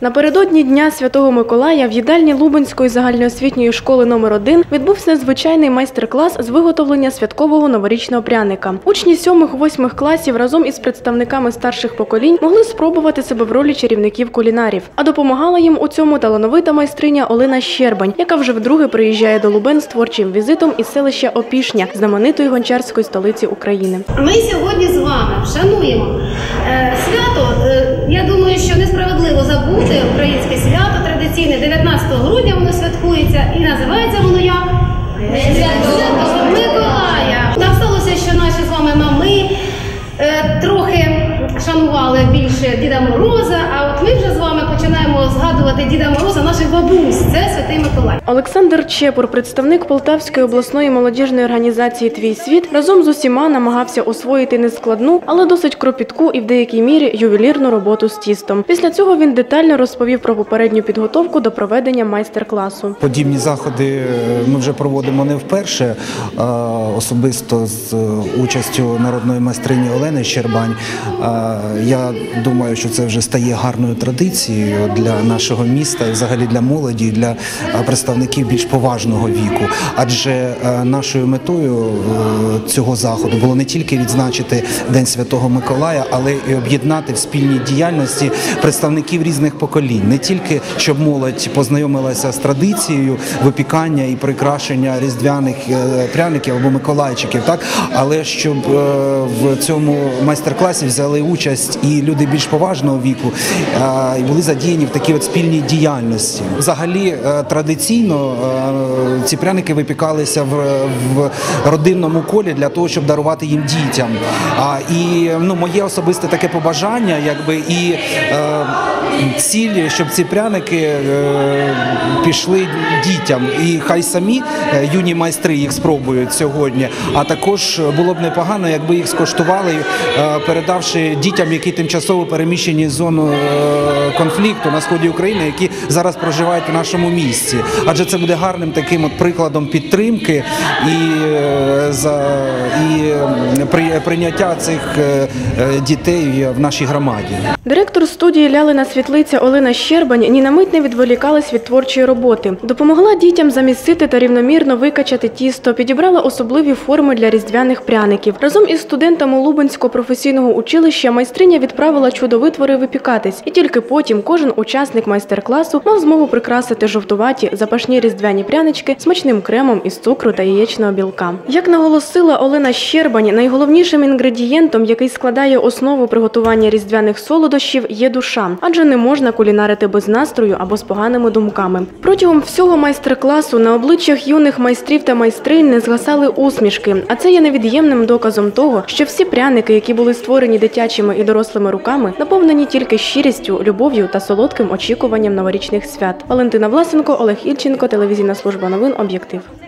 Напередодні Дня Святого Миколая в їдальні Лубенської загальноосвітньої школи номер 1 відбувся незвичайний майстер-клас з виготовлення святкового новорічного пряника. Учні 7-8 класів разом із представниками старших поколінь могли спробувати себе в ролі чарівників-кулінарів. А допомагала їм у цьому талановита майстриня Олена Щербань, яка вже вдруге приїжджає до Лубен з творчим візитом із селища Опішня, знаменитої гончарської столиці України. Ми сьогодні з вами вшануємо свято. Я думаю, що несправедливо забути українське свято традиційне. 19 грудня воно святкується і називається воно як? Свято Миколая. Так сталося, що наші з вами мами трохи шанували більше Діда Мороза, а от ми вже з вами починаємо згадувати Діда Мороза наших бабусь. Це Святий Миколай. Олександр Чепур, представник Полтавської обласної молодіжної організації «Твій світ», разом з усіма намагався освоїти нескладну, але досить кропітку і в деякій мірі ювелірну роботу з тістом. Після цього він детально розповів про попередню підготовку до проведення майстер-класу. Подібні заходи ми вже проводимо не вперше, особисто з участю народної майстрині Олени Щербань. Я думаю, що це вже стає гарною традицією для нашого міста і взагалі для молоді, для представників більш поважного віку. Адже нашою метою цього заходу було не тільки відзначити День Святого Миколая, але і об'єднати в спільній діяльності представників різних поколінь. Не тільки, щоб молодь познайомилася з традицією випікання і прикрашення різдвяних пряників або миколайчиків, так? Але щоб в цьому майстер-класі взяли участь і люди більш поважного віку, і були задіяні в такій от спільній діяльності. Взагалі, традиційно ці пряники випікалися в родинному колі для того, щоб дарувати їм дітям. І моє особисте таке побажання, і ціль, щоб ці пряники пішли дітям. І хай самі юні майстри їх спробують сьогодні, а також було б непогано, якби їх скуштували, передавши дітям, які тимчасово переміщені з зону конфлікту на сході України, які зараз проживають в нашому місті. Адже це буде гарним таким от прикладом підтримки і прийняття цих дітей в нашій громаді. Директор студії «Лялина світлиця» Олена Щербань ні на мить не відволікалась від творчої роботи. Допомогла дітям замісити та рівномірно викачати тісто, підібрала особливі форми для різдвяних пряників. Разом із студентами Лубенського професійного училища майстриня відправила чудовитвори випікатись. І тільки потім кожен учасник майстер-класу мав змогу прикрасити жовтуваті, запашні різдвяні прянички смачним кремом із цукру та яєчного білка. Як наголосила Олена Щербань, найголовнішим інгредієнтом, який складає основу приготування різдвяних солодощів, є душа. Адже не можна кулінарити без настрою або з поганими думками. Протягом всього майстер-класу на обличчях юних майстрів та майстринь не згасали усмішки. А це є невід'ємним доказом того, що всі пряники, які були створені дитячими і дорослими руками, наповнені тільки щирістю, любов'ю та солодким очікуванням новорічних свят. Валентина Власенко, Олег Ільченко, телевізійна служба новин «Об'єктив».